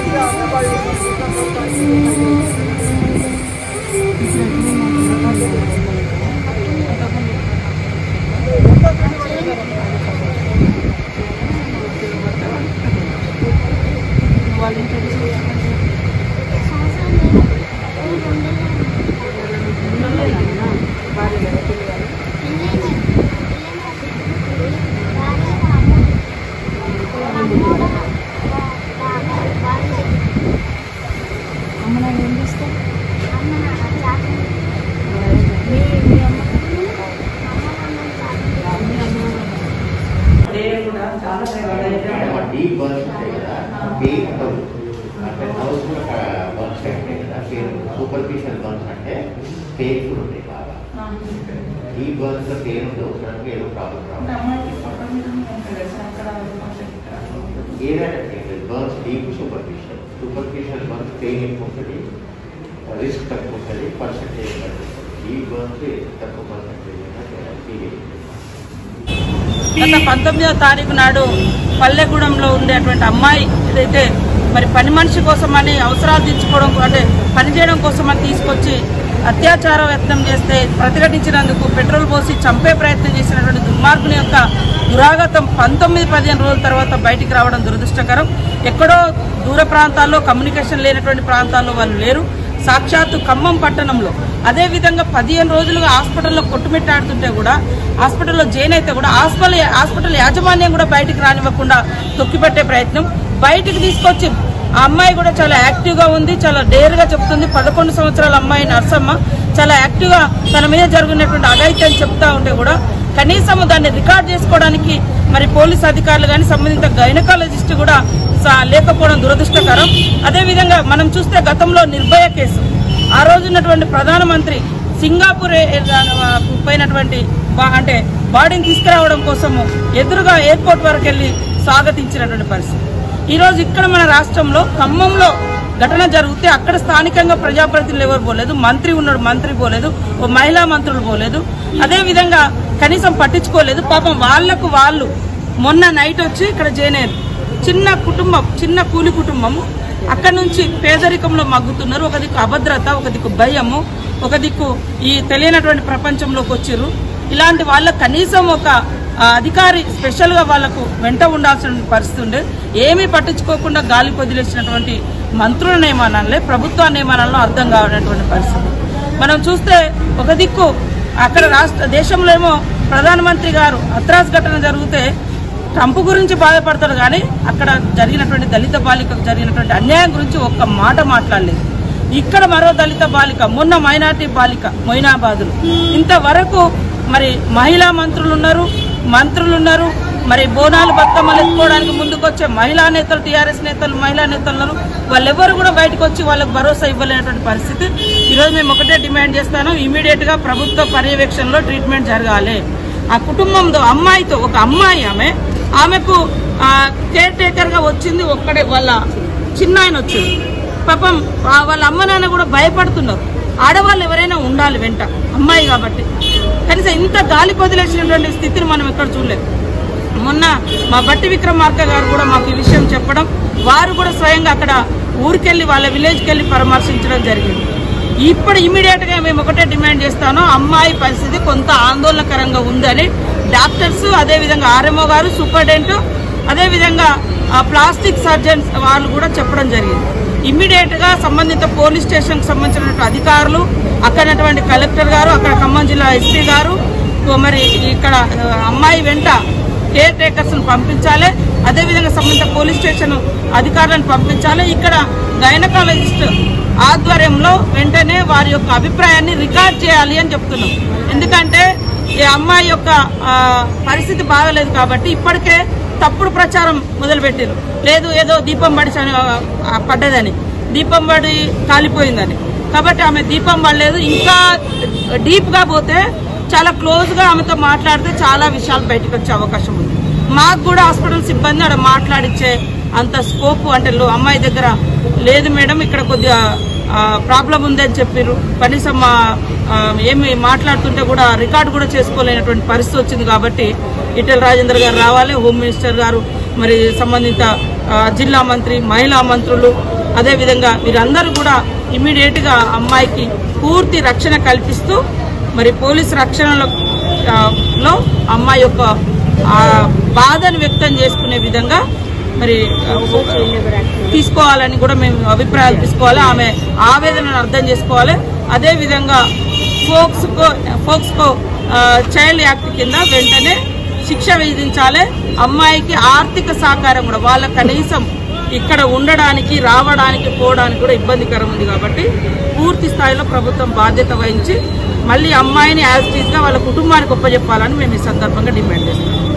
Deep burns ఉంటాయి కదా, pain ఉండదు అంటే నర్వ్స్ కూడా బర్న్స్ ఉంటాయి కదా, పెయిన్ సూపర్ఫిషియల్ బర్న్స్ అంటే పెయిన్ఫుల్ ఉంటాయి బాగా. డీప్ బర్న్స్ లో పెయిన్ ఉండవు, సడన్గా ఏదో ప్రాబ్లం ఏదంటే burns deep superficial. Superficial burns pain ఎక్కువ ఉంటుంది, రిస్క్ తక్కువ ఉంటుంది, పర్సెంటేజ్ తక్కువ. డీప్ బర్న్స్ తక్కువ పర్సెంటేజ్ ఫీలింగ్. గత 19వ తారీఖు నాడు పల్లెగూడెంలో ఉండేటువంటి అమ్మాయి ఏదైతే మరి పని మనిషి కోసమని అవసరాలు తీర్చుకోవడం అంటే పనిచేయడం కోసమని తీసుకొచ్చి అత్యాచార యత్నం చేస్తే ప్రతిఘటించినందుకు పెట్రోల్ పోసి చంపే ప్రయత్నం చేసినటువంటి దుర్మార్గుని యొక్క దురాగతం 19-15 రోజుల తర్వాత బయటికి రావడం దురదృష్టకరం. ఎక్కడో దూర ప్రాంతాల్లో కమ్యూనికేషన్ లేనటువంటి ప్రాంతాల్లో వాళ్ళు లేరు. సాక్షాత్తు ఖమ్మం పట్టణంలో అదేవిధంగా 15 రోజులుగా హాస్పిటల్లో కొట్టుమిట్టాడుతుంటే కూడా, హాస్పిటల్లో జైన్ అయితే కూడా హాస్పిటల్ యాజమాన్యం కూడా బయటికి రానివ్వకుండా తొక్కిపెట్టే ప్రయత్నం. బయటికి తీసుకొచ్చి ఆ అమ్మాయి కూడా చాలా యాక్టివ్గా ఉంది, చాలా డేర్గా చెప్తుంది. 11 సంవత్సరాల అమ్మాయి నర్సమ్మ చాలా యాక్టివ్గా తన మీద జరుగుతున్నటువంటి అఘాయిత్యాన్ని చెప్తా ఉంటే కూడా కనీసం దాన్ని రికార్డ్ చేసుకోవడానికి మరి పోలీస్ అధికారులు కానీ సంబంధిత గైనకాలజిస్ట్ కూడా లేకపోవడం దురదృష్టకరం. అదేవిధంగా మనం చూస్తే గతంలో నిర్భయ కేసు, ఆ రోజు ఉన్నటువంటి ప్రధానమంత్రి సింగపూర్ పోయినటువంటి అంటే బాడీని తీసుకురావడం కోసము ఎదురుగా ఎయిర్పోర్ట్ వరకు వెళ్ళి స్వాగతించినటువంటి పరిస్థితి. ఈరోజు ఇక్కడ మన రాష్ట్రంలో ఖమ్మంలో ఘటన జరిగితే అక్కడ స్థానికంగా ప్రజాప్రతినిధులు ఎవరు పోలేదు, మంత్రి ఉన్నాడు, మంత్రి పోలేదు, ఓ మహిళా మంత్రులు పోలేదు, అదేవిధంగా కనీసం పట్టించుకోలేదు. పాపం వాళ్లకు వాళ్ళు మొన్న నైట్ వచ్చి ఇక్కడ జైన్ చిన్న కుటుంబం, చిన్న కూలి కుటుంబము, అక్కడ నుంచి పేదరికంలో మగ్గుతున్నారు. ఒక దిక్కు అభద్రత, ఒక దిక్కు భయము, ఒక దిక్కు ఈ తెలియనటువంటి ప్రపంచంలోకి వచ్చిర్రు. ఇలాంటి వాళ్ళకు కనీసం ఒక అధికారి స్పెషల్గా వాళ్లకు వెంట ఉండాల్సిన పరిస్థితి ఉండే. ఏమీ పట్టించుకోకుండా గాలి వదిలేసినటువంటి మంత్రుల నియమనాలే ప్రభుత్వ నియమనాలను అర్థం కావనటువంటి పరిస్థితి మనం చూస్తే, ఒక దిక్కు అక్కడ దేశంలో ఏమో ప్రధానమంత్రి గారు హత్రాస్ ఘటన జరిగితే ట్రంప్ గురించి బాధపడతాడు కానీ అక్కడ జరిగినటువంటి దళిత బాలికకు జరిగినటువంటి అన్యాయం గురించి ఒక్క మాట మాట్లాడలేదు. ఇక్కడ మరో దళిత బాలిక, మొన్న మైనార్టీ బాలిక మొయినాబాదులు, ఇంతవరకు మరి మహిళా మంత్రులు ఉన్నారు, మరి బోనాలు బతుకమ్మలు ఎత్తుకోవడానికి ముందుకు వచ్చే మహిళా నేతలు, టీఆర్ఎస్ నేతలు, మహిళా నేతలు ఉన్నారు. వాళ్ళెవరు కూడా బయటకు వచ్చి వాళ్ళకు భరోసా ఇవ్వలేనటువంటి పరిస్థితి. ఈరోజు మేము ఒకటే డిమాండ్ చేస్తాను, ఇమీడియట్ గా ప్రభుత్వ పర్యవేక్షణలో ట్రీట్మెంట్ జరగాలి. ఆ కుటుంబంతో అమ్మాయితో, ఒక అమ్మాయి ఆమెకు కేర్ టేకర్ గా వచ్చింది ఒక్కడే, వాళ్ళ చిన్న ఆయన వచ్చింది. పాపం వాళ్ళ అమ్మ నాన్న కూడా భయపడుతున్నారు. ఆడవాళ్ళు ఎవరైనా ఉండాలి వెంట, అమ్మాయి కాబట్టి. కనీసం ఇంత గాలి వదిలేసినటువంటి స్థితిని మనం ఎక్కడ చూడలేదు. మొన్న మా బట్టి విక్రమార్క గారు కూడా మాకు ఈ విషయం చెప్పడం, వారు కూడా స్వయంగా అక్కడ ఊరికెళ్ళి వాళ్ళ విలేజ్కి వెళ్ళి పరామర్శించడం జరిగింది. ఇప్పుడు ఇమీడియట్ గా మేము ఒకటే డిమాండ్ చేస్తాను, అమ్మాయి పరిస్థితి కొంత ఆందోళనకరంగా ఉందని డాక్టర్స్, అదేవిధంగా ఆర్ఎంఓ గారు, సూపరింటెండెంట్, అదేవిధంగా ప్లాస్టిక్ సర్జన్స్ వాళ్ళు కూడా చెప్పడం జరిగింది. ఇమ్మీడియట్ గా సంబంధిత పోలీస్ స్టేషన్ కు సంబంధించిన అధికారులు, అక్కడటువంటి కలెక్టర్ గారు, అక్కడ ఖమ్మం జిల్లా ఎస్పీ గారు మరి ఇక్కడ అమ్మాయి వెంట కేర్ టేకర్స్ ను పంపించాలి. అదేవిధంగా సంబంధిత పోలీస్ స్టేషన్ అధికారులను పంపించాలి. ఇక్కడ గైనకాలజిస్ట్ ఆధ్వర్యంలో వెంటనే వారి యొక్క అభిప్రాయాన్ని రికార్డ్ చేయాలి అని చెప్తున్నాం. ఎందుకంటే ఈ అమ్మాయి యొక్క పరిస్థితి బాగలేదు కాబట్టి ఇప్పటికే తప్పుడు ప్రచారం మొదలుపెట్టారు. లేదు ఏదో దీపం పడి పడ్డదని, దీపం పడి కాలిపోయిందని. కాబట్టి ఆమె దీపం పడలేదు. ఇంకా డీప్ గా పోతే, చాలా క్లోజ్ గా ఆమెతో మాట్లాడితే చాలా విషయాలు బయటకు వచ్చే అవకాశం ఉంది. మాకు కూడా హాస్పిటల్ సిబ్బంది అక్కడ మాట్లాడిచ్చే అంత స్కోప్ అంటే అమ్మాయి దగ్గర లేదు మేడం, ఇక్కడ కొద్దిగా ప్రాబ్లం ఉందని చెప్పారు. కనీసం ఏమి మాట్లాడుతుంటే కూడా రికార్డు కూడా చేసుకోలేనటువంటి పరిస్థితి వచ్చింది. కాబట్టి ఈటెల రాజేందర్ గారు రావాలి, హోమ్ మినిస్టర్ గారు, మరి సంబంధిత జిల్లా మంత్రి, మహిళా మంత్రులు, అదేవిధంగా వీరందరూ కూడా ఇమీడియట్గా అమ్మాయికి పూర్తి రక్షణ కల్పిస్తూ మరి పోలీసు రక్షణలో అమ్మాయి యొక్క బాధను వ్యక్తం చేసుకునే విధంగా మరి తీసుకోవాలని కూడా మేము అభిప్రాయాలు తీసుకోవాలి. ఆమె ఆవేదనను అర్థం చేసుకోవాలి. అదేవిధంగా ఫోక్స్కో చైల్డ్ యాక్ట్ కింద వెంటనే శిక్ష విధించాలి. అమ్మాయికి ఆర్థిక సహకారం కూడా, వాళ్ళ కనీసం ఇక్కడ ఉండడానికి, రావడానికి, పోవడానికి కూడా ఇబ్బందికరం ఉంది కాబట్టి పూర్తి స్థాయిలో ప్రభుత్వం బాధ్యత వహించి మళ్ళీ అమ్మాయిని యాజ్ టీజ్గా వాళ్ళ కుటుంబానికి ఒప్పజెప్పాలని మేము ఈ సందర్భంగా డిమాండ్ చేస్తాం.